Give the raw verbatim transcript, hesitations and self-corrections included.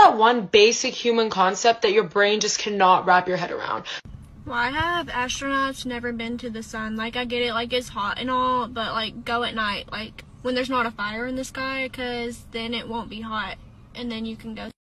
that one basic human concept that your brain just cannot wrap your head around. Why have astronauts never been to the sun? Like, I get it, like, it's hot and all, but, like, go at night, like, when there's not a fire in the sky, because then it won't be hot, and then you can go